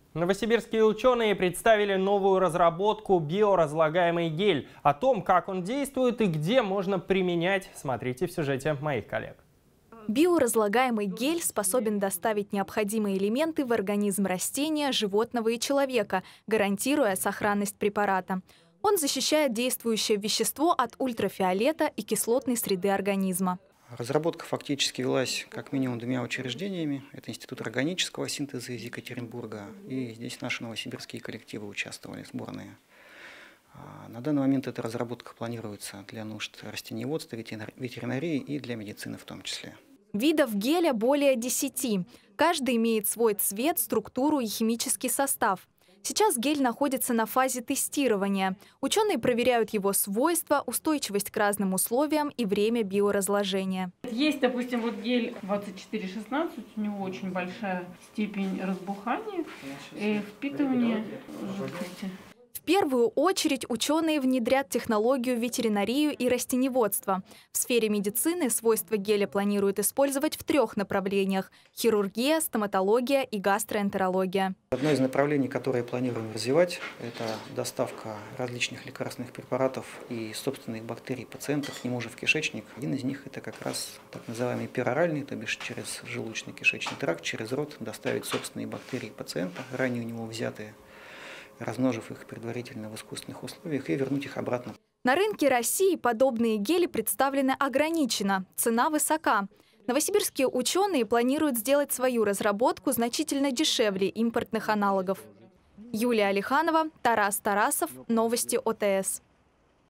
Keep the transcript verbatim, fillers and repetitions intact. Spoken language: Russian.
Новосибирские ученые представили новую разработку биоразлагаемый гель. О том, как он действует и где можно применять, смотрите в сюжете моих коллег. Биоразлагаемый гель способен доставить необходимые элементы в организм растения, животного и человека, гарантируя сохранность препарата. Он защищает действующее вещество от ультрафиолета и кислотной среды организма. Разработка фактически велась как минимум двумя учреждениями. Это Институт органического синтеза из Екатеринбурга. И здесь наши новосибирские коллективы участвовали, сборные. На данный момент эта разработка планируется для нужд растениеводства, ветеринарии и для медицины в том числе. Видов геля более десяти. Каждый имеет свой цвет, структуру и химический состав. Сейчас гель находится на фазе тестирования. Ученые проверяют его свойства, устойчивость к разным условиям и время биоразложения. Есть, допустим, вот гель двадцать четыре шестнадцать, у него очень большая степень разбухания и впитывания жидкости. В первую очередь ученые внедрят технологию ветеринарию и растениеводство. В сфере медицины свойства геля планируют использовать в трех направлениях – хирургия, стоматология и гастроэнтерология. Одно из направлений, которое планируем развивать, это доставка различных лекарственных препаратов и собственных бактерий пациента к нему же в кишечник. Один из них – это как раз так называемый пероральный, то бишь через желудочно-кишечный тракт, через рот доставить собственные бактерии пациента, ранее у него взятые, размножив их предварительно в искусственных условиях, и вернуть их обратно. На рынке России подобные гели представлены ограниченно, цена высока. Новосибирские ученые планируют сделать свою разработку значительно дешевле импортных аналогов. Юлия Алиханова, Тарас Тарасов, новости О Тэ Эс.